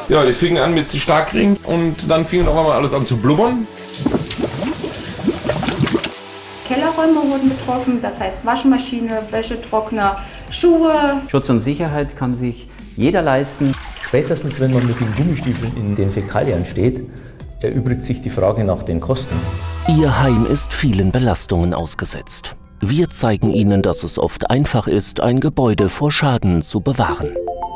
Ja, die fingen an mit Starkregen und dann fing auf einmal alles an zu blubbern. Kellerräume wurden betroffen, das heißt Waschmaschine, Wäschetrockner, Schuhe. Schutz und Sicherheit kann sich jeder leisten. Spätestens, wenn man mit den Gummistiefeln in den Fäkalien steht, erübrigt sich die Frage nach den Kosten. Ihr Heim ist vielen Belastungen ausgesetzt. Wir zeigen Ihnen, dass es oft einfach ist, ein Gebäude vor Schaden zu bewahren.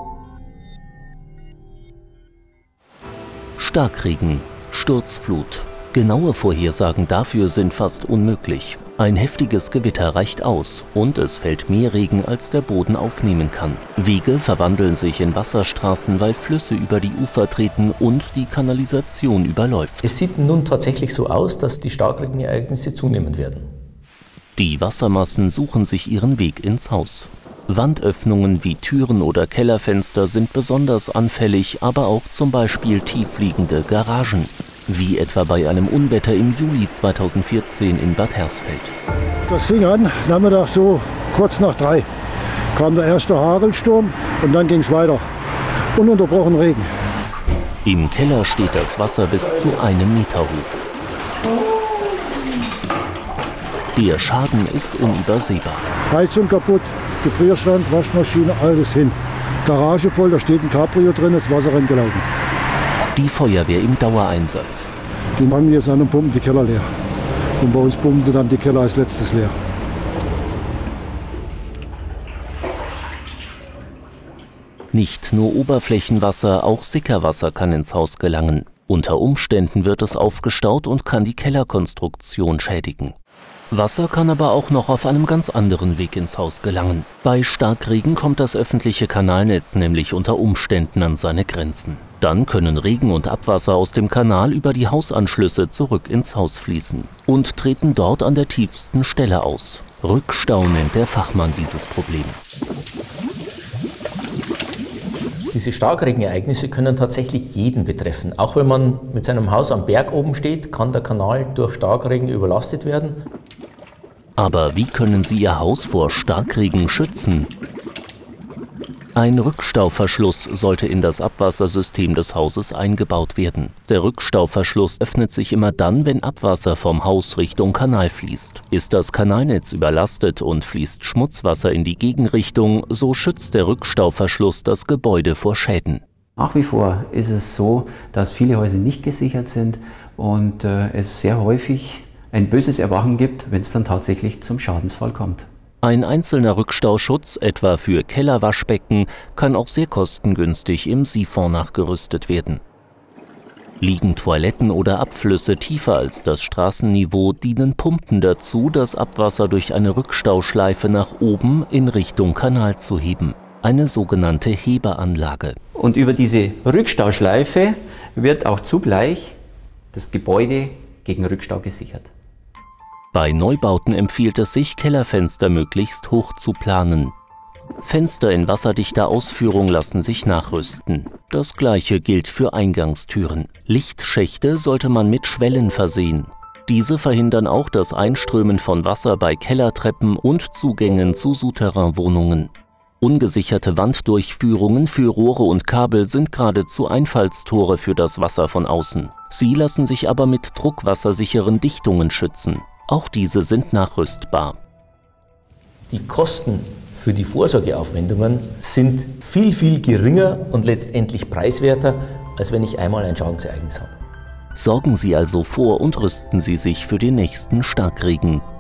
Starkregen, Sturzflut. Genaue Vorhersagen dafür sind fast unmöglich. Ein heftiges Gewitter reicht aus und es fällt mehr Regen, als der Boden aufnehmen kann. Wege verwandeln sich in Wasserstraßen, weil Flüsse über die Ufer treten und die Kanalisation überläuft. Es sieht nun tatsächlich so aus, dass die Starkregenereignisse zunehmen werden. Die Wassermassen suchen sich ihren Weg ins Haus. Wandöffnungen wie Türen oder Kellerfenster sind besonders anfällig, aber auch zum Beispiel tiefliegende Garagen. Wie etwa bei einem Unwetter im Juli 2014 in Bad Hersfeld. Das fing an, Nachmittag so kurz nach 3 kam der erste Hagelsturm und dann ging es weiter. Ununterbrochen Regen. Im Keller steht das Wasser bis zu 1 Meter hoch. Der Schaden ist unübersehbar. Heizung kaputt, Gefrierschrank, Waschmaschine, alles hin. Garage voll, da steht ein Cabrio drin, das Wasser rennt gelaufen. Die Feuerwehr im Dauereinsatz. Die fangen jetzt an und pumpen die Keller leer. Und bei uns pumpen sie dann die Keller als letztes leer. Nicht nur Oberflächenwasser, auch Sickerwasser kann ins Haus gelangen. Unter Umständen wird es aufgestaut und kann die Kellerkonstruktion schädigen. Wasser kann aber auch noch auf einem ganz anderen Weg ins Haus gelangen. Bei Starkregen kommt das öffentliche Kanalnetz nämlich unter Umständen an seine Grenzen. Dann können Regen- und Abwasser aus dem Kanal über die Hausanschlüsse zurück ins Haus fließen und treten dort an der tiefsten Stelle aus. Rückstau nennt der Fachmann dieses Problem. Diese Starkregenereignisse können tatsächlich jeden betreffen. Auch wenn man mit seinem Haus am Berg oben steht, kann der Kanal durch Starkregen überlastet werden. Aber wie können Sie Ihr Haus vor Starkregen schützen? Ein Rückstauverschluss sollte in das Abwassersystem des Hauses eingebaut werden. Der Rückstauverschluss öffnet sich immer dann, wenn Abwasser vom Haus Richtung Kanal fließt. Ist das Kanalnetz überlastet und fließt Schmutzwasser in die Gegenrichtung, so schützt der Rückstauverschluss das Gebäude vor Schäden. Nach wie vor ist es so, dass viele Häuser nicht gesichert sind und es sehr häufig ein böses Erwachen gibt, wenn es dann tatsächlich zum Schadensfall kommt. Ein einzelner Rückstauschutz, etwa für Kellerwaschbecken, kann auch sehr kostengünstig im Siphon nachgerüstet werden. Liegen Toiletten oder Abflüsse tiefer als das Straßenniveau, dienen Pumpen dazu, das Abwasser durch eine Rückstauschleife nach oben in Richtung Kanal zu heben. Eine sogenannte Hebeanlage. Und über diese Rückstauschleife wird auch zugleich das Gebäude gegen Rückstau gesichert. Bei Neubauten empfiehlt es sich, Kellerfenster möglichst hoch zu planen. Fenster in wasserdichter Ausführung lassen sich nachrüsten. Das gleiche gilt für Eingangstüren. Lichtschächte sollte man mit Schwellen versehen. Diese verhindern auch das Einströmen von Wasser bei Kellertreppen und Zugängen zu Souterrainwohnungen. Ungesicherte Wanddurchführungen für Rohre und Kabel sind geradezu Einfallstore für das Wasser von außen. Sie lassen sich aber mit druckwassersicheren Dichtungen schützen. Auch diese sind nachrüstbar. Die Kosten für die Vorsorgeaufwendungen sind viel, viel geringer und letztendlich preiswerter, als wenn ich einmal ein Schadensereignis habe. Sorgen Sie also vor und rüsten Sie sich für den nächsten Starkregen.